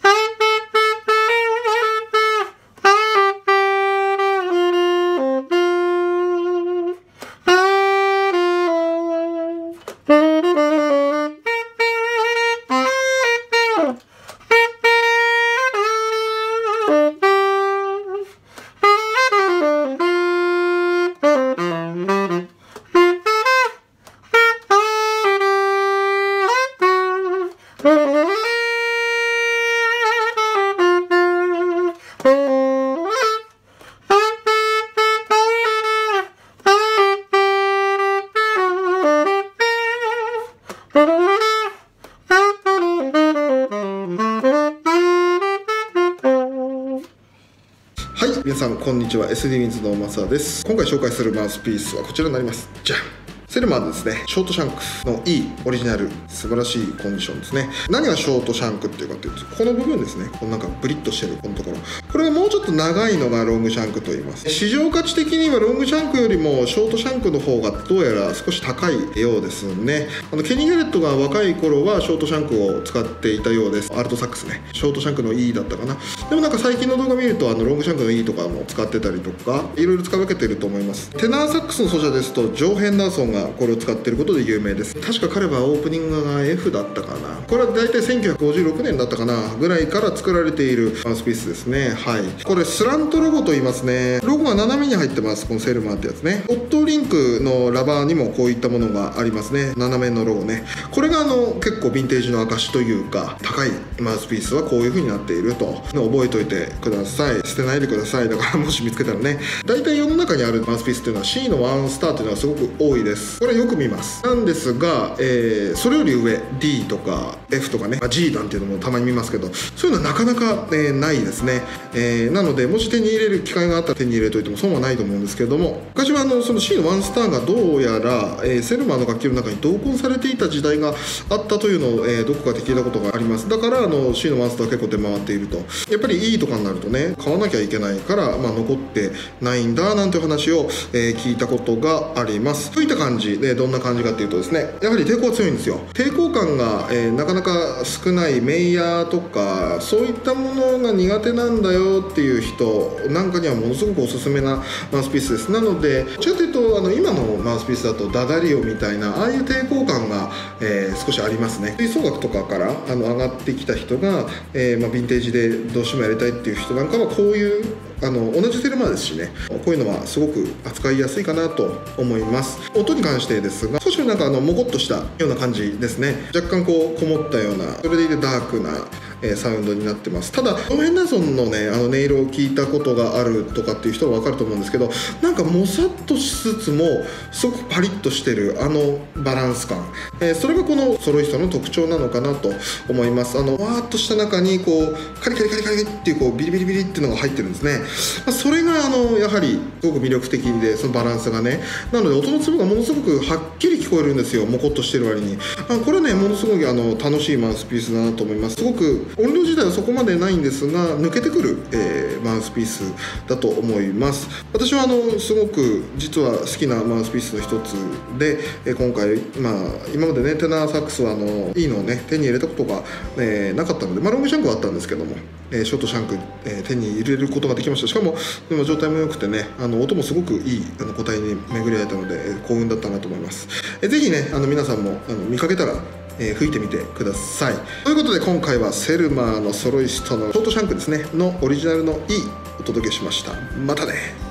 はい、皆さんこんにちは。 SD ミンズのマサです。今回紹介するマウスピースはこちらになります。じゃん、セルマーですね。ショートシャンクのいいオリジナル、素晴らしいコンディションですね。何がショートシャンクっていうかっていうと、この部分ですね。このなんかブリッとしてるこのところ、これがもうちょっと長いのがロングシャンクと言います。市場価値的にはロングシャンクよりもショートシャンクの方がどうやら少し高いようですね。ケニー・ギャレットが若い頃はショートシャンクを使っていたようです。アルトサックスね、ショートシャンクの E だったかな。でもなんか最近の動画見るとロングシャンクの E とかも使ってたりとか、いろいろ使い分けてると思います。テナーサックスの奏者ですとジョー・ヘンダーソンがこれを使っていることで有名です。確か彼はオープニングが F だったかな。これは大体1956年だったかなぐらいから作られているマウスピースですね。はい、これスラントロゴと言いますね。ロゴが斜めに入ってます。このセルマーってやつね。ホットリンクのラバーにもこういったものがありますね。斜めのロゴね。これが結構ヴィンテージの証というか、高いマウスピースはこういう風になっていると覚えておいてください。捨てないでください。だからもし見つけたらね、大体世の中にあるマウスピースっていうのは C の1スターっていうのはすごく多いです。これよく見ます。なんですが、それより上 D とか F とかね、G なんていうのもたまに見ますけど、そういうのはなかなか、ないですね。なのでもし手に入れる機会があったら手に入れといても損はないと思うんですけども、昔はその C の1スターがどうやら、セルマーの楽器の中に同梱されていた時代があったというのを、どこかで聞いたことがあります。だからC の1スター結構出回っていると。やっぱり E とかになるとね、買わなきゃいけないから、残ってないんだなんていう話を、聞いたことがあります。といった感じで、どんな感じかっていうとですね、やはり抵抗は強いんですよ。抵抗感が、なかなか少ないメイヤーとかそういったものが苦手なんだよっていう人なんかにはものすごくおすすめなマウスピースです。なのでどっちかというと今のマウスピースだとダダリオみたいなああいう抵抗感が、少しありますね。吹奏楽とかから上がってきた人が、ヴィンテージでどうしてもやりたいっていう人なんかはこういう同じセルマーですしね、こういうのはすごく扱いやすいかなと思います。音に関してですが、少しなんかもごっとしたような感じですね。若干こもったような、それでいてダークなサウンドになってます。ただジョー・ヘンダーソンのね音色を聞いたことがあるとかっていう人は分かると思うんですけど、なんかもさっとしつつもすごくパリッとしてるバランス感、それがこのソロイストの特徴なのかなと思います。わーっとした中にカリカリカリカリっていうビリビリビリっていうのが入ってるんですね。それがやはりすごく魅力的で、そのバランスがね、なので音の粒がものすごくはっきり聞こえるんですよ。もこっとしてる割にこれねものすごく楽しいマウスピースだなと思います。すごく音量自体はそこまでないんですが抜けてくる、マウスピースだと思います。私はすごく実は好きなマウスピースの一つで、今回今までねテナーサックスはいいのをね手に入れたことが、なかったので、ロングシャンクはあったんですけども、ショートシャンク、手に入れることができました。しかも今状態も良くてね、音もすごくいい個体に巡り合えたので、幸運だったなと思います。ぜひね皆さんも見かけたら吹いてみてください。ということで今回はセルマーのソロイストのショートシャンクですねのオリジナルの E お届けしました。またね。